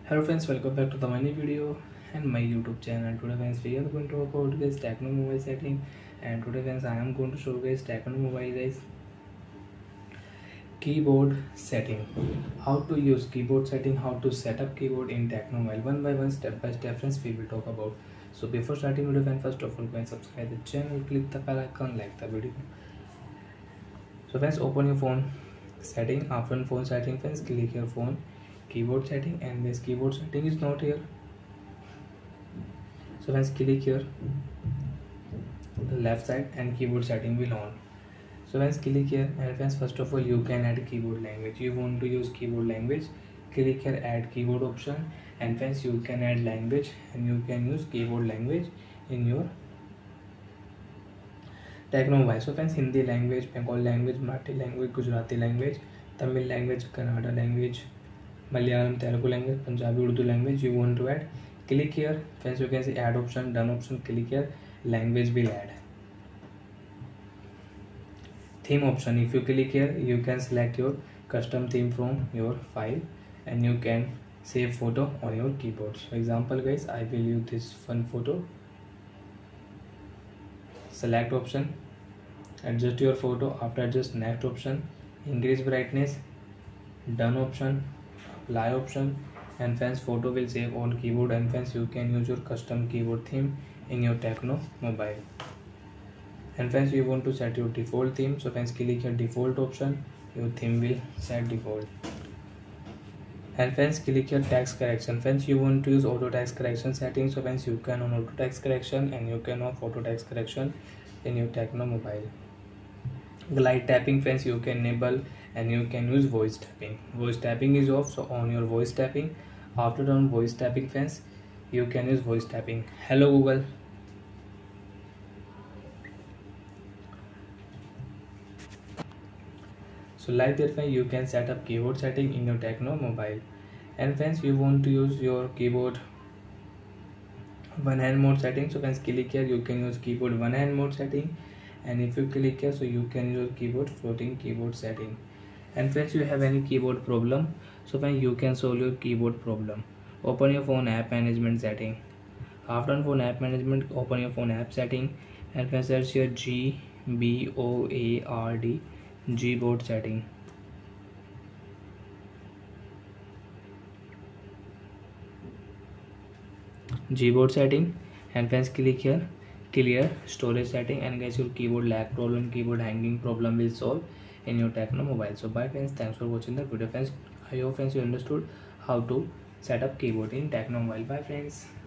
Hello friends, welcome back to the mini video and my YouTube channel. Today friends, we are going to talk about guys Tecno mobile setting, and today friends I am going to show guys Tecno mobile guys keyboard setting. How to use keyboard setting, how to set up keyboard in Tecno mobile. One by one, step by step friends we will talk about. So before starting video friends, first of all go and subscribe the channel, click the bell icon, like the video. So friends, open your phone setting. After phone setting friends, click your phone keyboard setting, and this keyboard setting is not here. So friends, click here the left side and keyboard setting will on. So friends, click here, and friends, first of all you can add keyboard language. You want to use keyboard language, click here add keyboard option, and friends you can add language and you can use keyboard language in your Tecno mobile. So friends, Hindi language, Bengali language, Marathi language, Gujarati language, Tamil language, Kannada language, Malayalam, Telugu language, Punjabi, Urdu language you want to add. Click here friends, you can see add option, done option, click here language will add. Theme option, if you click here you can select your custom theme from your file and you can save photo on your keyboard. For example guys, I will use this one photo. Select option, adjust your photo. After adjust next option, increase brightness, done option, apply option, and friends photo will save on keyboard, and friends you can use your custom keyboard theme in your Tecno mobile. And friends, you want to set your default theme, so friends click here default option, your theme will set default. And friends click here text correction. Friends, you want to use auto text correction settings, so friends you can on auto text correction and you can off auto text correction in your Tecno mobile. Glide tapping friends you can enable, and you can use voice tapping. Voice tapping is off, so on your voice tapping. After done voice tapping friends, you can use voice tapping. Hello Google. So like that way you can set up keyboard setting in your Tecno mobile. And friends, you want to use your keyboard one hand mode setting, so friends click here, you can use keyboard one hand mode setting, and if you click here so you can use keyboard floating keyboard setting. And friends, you have any keyboard problem, so friends you can solve your keyboard problem. Open your phone app management setting. After phone app management, open your phone app setting, and friends search here GBOARD Gboard setting. Gboard setting, and friends click here clear storage setting, and guys your keyboard lag problem, keyboard hanging problem will solve in your Tecno mobile. So bye friends, thanks for watching the video friends. I hope friends you understood how to set up keyboard in Tecno mobile. Bye friends.